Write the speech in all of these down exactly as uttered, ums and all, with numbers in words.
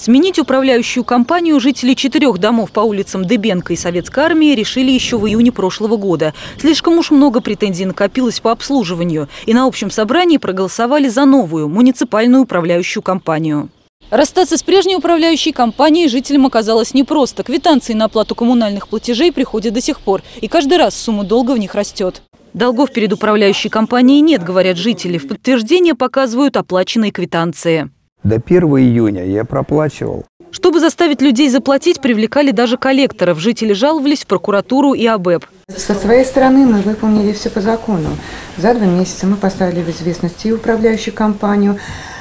Сменить управляющую компанию жители четырех домов по улицам Дыбенко и Советской армии решили еще в июне прошлого года. Слишком уж много претензий накопилось по обслуживанию. И на общем собрании проголосовали за новую муниципальную управляющую компанию. Расстаться с прежней управляющей компанией жителям оказалось непросто. Квитанции на оплату коммунальных платежей приходят до сих пор. И каждый раз сумма долга в них растет. Долгов перед управляющей компанией нет, говорят жители. В подтверждение показывают оплаченные квитанции. До первого июня я проплачивал. Чтобы заставить людей заплатить, привлекали даже коллекторов. Жители жаловались в прокуратуру и АБЭП. Со своей стороны мы выполнили все по закону. За два месяца мы поставили в известность и управляющую компанию,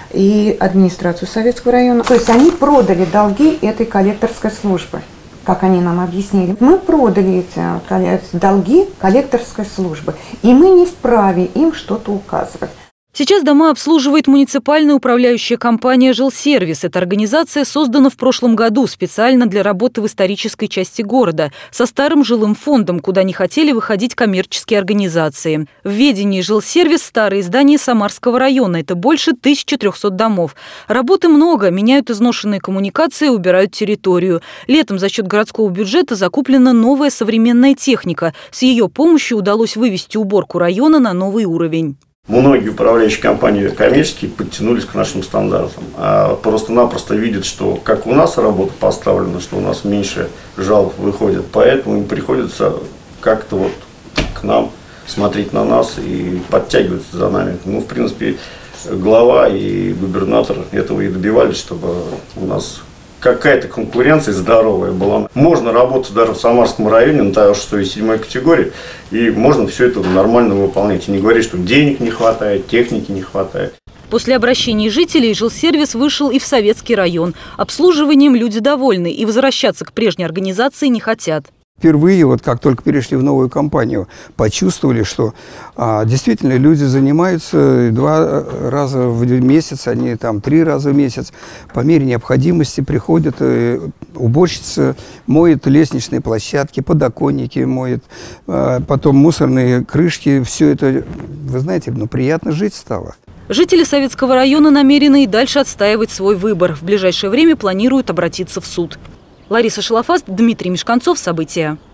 и администрацию Советского района. То есть они продали долги этой коллекторской службы, как они нам объяснили. Мы продали эти долги коллекторской службы, и мы не вправе им что-то указывать. Сейчас дома обслуживает муниципальная управляющая компания «Жилсервис». Эта организация создана в прошлом году специально для работы в исторической части города, со старым жилым фондом, куда не хотели выходить коммерческие организации. В ведении «Жилсервис» старые здания Самарского района. Это больше тысячи трёхсот домов. Работы много. Меняют изношенные коммуникации, убирают территорию. Летом за счет городского бюджета закуплена новая современная техника. С ее помощью удалось вывести уборку района на новый уровень. Многие управляющие компании коммерческие подтянулись к нашим стандартам, а просто-напросто видят, что как у нас работа поставлена, что у нас меньше жалоб выходит, поэтому им приходится как-то вот к нам смотреть на нас и подтягиваться за нами. Ну, в принципе, глава и губернатор этого и добивались, чтобы у нас какая-то конкуренция здоровая была. Можно работать даже в Самарском районе на шестой и седьмой категории, и можно все это нормально выполнять. И не говорить, что денег не хватает, техники не хватает. После обращений жителей «Жилсервис» вышел и в Советский район. Обслуживанием люди довольны и возвращаться к прежней организации не хотят. Впервые, вот как только перешли в новую компанию, почувствовали, что а, действительно люди занимаются два раза в месяц, они там три раза в месяц. По мере необходимости приходят, э, уборщица моет лестничные площадки, подоконники моет, э, потом мусорные крышки. Все это, вы знаете, ну, приятно жить стало. Жители Советского района намерены и дальше отстаивать свой выбор. В ближайшее время планируют обратиться в суд. Лариса Шалафаст, Дмитрий Мешканцов. События.